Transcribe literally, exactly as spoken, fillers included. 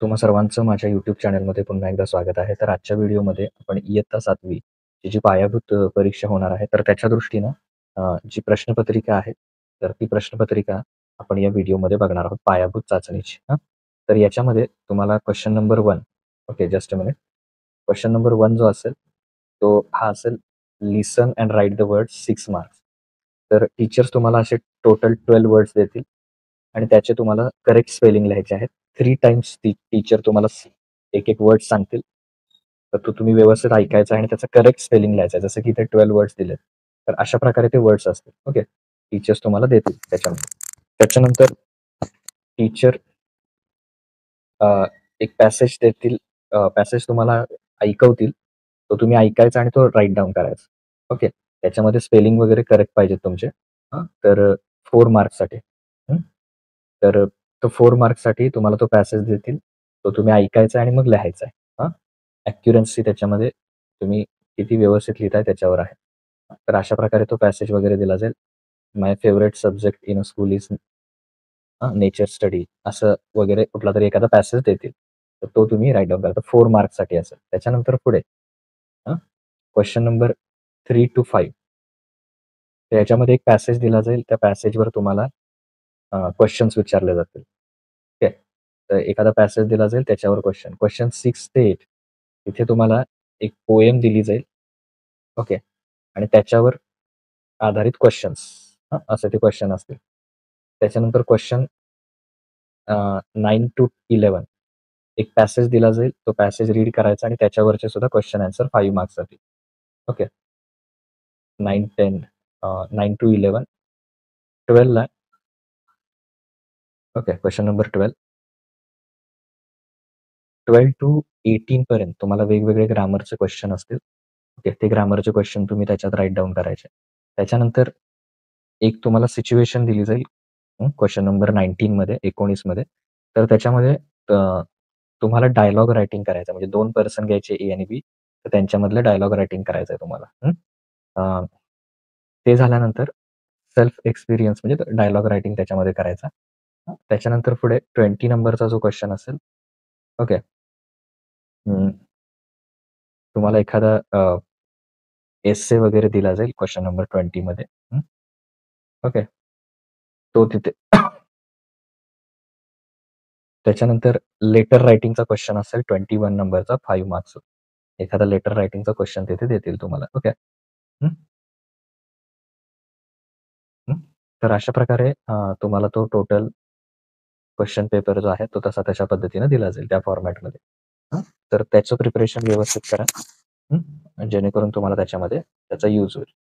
तुम्हा सर्वांचं माझ्या YouTube चॅनलमध्ये पुन्हा एकदा स्वागत आहे. तर आजच्या व्हिडिओमध्ये आपण इयत्ता सातवी ची जी पायाभूत अ, परीक्षा होणार आहे, तर त्याच्या दृष्टीनं अ, जी प्रश्नपत्रिका आहे, तर ती प्रश्नपत्रिका आपण या व्हिडिओमध्ये बघणार आहोत, पायाभूत चाचणीची. हां. तर याच्यामध्ये तुम्हाला क्वेशन नंबर एक okay, just a minute. Question number एक जो असेल, तो हा असेल, listen and write the words six marks. तर टीचर्स तुम्हाला असे टोटल बारा वर्ड्स देतील आणि त्याचे तुम्हाला करेक्ट स्पेलिंग लिहायचे आहेत. तीन टाइम्स ती टीचर तुम्हाला एक-एक वर्ड सांगतील. तर तो तुम्ही व्यवस्थित ऐकायचा आणि त्याचं करेक्ट स्पेलिंग लिहायचं आहे. जसं की इथे बारा वर्ड्स दिलेत. तर अशा प्रकारे ते वर्ड्स असतील. ओके. टीचर्स तुम्हाला देतील त्याच्यामध्ये. त्याच्यानंतर टीचर अ, एक पॅसेज देतील. अ, पॅसेज तुम्हाला ऐकवतील. तो तुम्ही ऐकायचा आणि तो राईट डाउन करायचा. ओके. त्याच्यामध्ये स्पेलिंग वगैरे करेक्ट पाहिजेत तुमचे. हां. तर अ, चार मार्क्ससाठी. हं. तर अ, तो चार मार्क्ससाठी तुम्हाला तो पॅसेज देतील. तो तुम्ही ऐकायचा आणि मग लिहायचा आहे. हां. ॲक्युरन्सी त्याच्यामध्ये तुम्ही किती व्यवस्थित लिहिताय त्याच्यावर आहे. तर अशा प्रकारे तो पॅसेज वगैरे दिला जाईल. My favourite subject in a school is nature study असं वगैरे कुठलातरी एखादा पॅसेज देतील. तर तो तुम्ही राईट डाउन करा. तर चार मार्क्ससाठी असेल. त्याच्यानंतर पुढे हां, क्वेशन नंबर तीन टू पाच. तर याच्यामध्ये एक पॅसेज दिला जाईल. त्या पॅसेजवर तुम्हाला अ, क्वेशन्स विचारले जातील. ठीक आहे. तर एखादा पॅसेज दिला जाईल त्याच्यावर क्वेशन. क्वेशन सहा ते आठ इथे तुम्हाला एक पोएम दिली जाईल. ओके. आणि त्याच्यावर आधारित क्वेशन्स हां, असे ते क्वेशन असतील. त्याच्यानंतर क्वेशन अ, नऊ टू अकरा एक पॅसेज दिला जाईल. तो पॅसेज रीड करायचा आणि त्याच्यावरचे सुद्धा क्वेशन आन्सर पाच मार्क्ससाठी. ओके. नऊ, दहा अ, नऊ टू अकरा. बाराला ओके. क्वेशन नंबर बारा. बारा टू अठरा पर्यंत तुम्हाला वेगवेगळे ग्रामरचे क्वेश्चन असतील. ओके. ते ग्रामरचे क्वेश्चन तुम्ही त्याच्यात राईट डाउन करायचे. त्याच्यानंतर एक तुम्हाला सिच्युएशन दिली जाईल. हं, क्वेशन नंबर एकोणीस मध्ये एकोणीस मध्ये. तर त्याच्यामध्ये अ, तुम्हाला डायलॉग रायटिंग करायचं आहे. म्हणजे दोन पर्सन घ्यायचे ए आणि बी. तर त्यांच्यामधलं डायलॉग रायटिंग करायचं आहे तुम्हाला. हं. अ, ते झाल्यानंतर सेल्फ एक्सपिरियन्स म्हणजे डायलॉग रायटिंग त्याच्यामध्ये करायचा. हं, त्याच्यानंतर पुढे वीस नंबरचा जो क्वेशन असेल. ओके. हं, तुम्हाला एखादा अ, एस्से वगैरे दिला जाईल क्वेशन नंबर वीस मध्ये. हं, ओके. तो तिथे त्याच्यानंतर लेटर रायटिंगचा क्वेशन असेल एकवीस नंबरचा पाच मार्क्स. एखादा लेटर रायटिंगचा क्वेशन तिथे देतील तुम्हाला. ओके. हं, हं. तर अशा प्रकारे अ, तुम्हाला तो टोटल क्वेशन पेपर जो आहे तो तसा तशा पद्धतीने दिला जाईल त्या फॉर्मॅटमध्ये. हं. तर त्याचं प्रिपरेशन व्यवस्थित करा. हं. जेणेकरून तुम्हाला त्याच्यामध्ये त्याचा यूज होईल.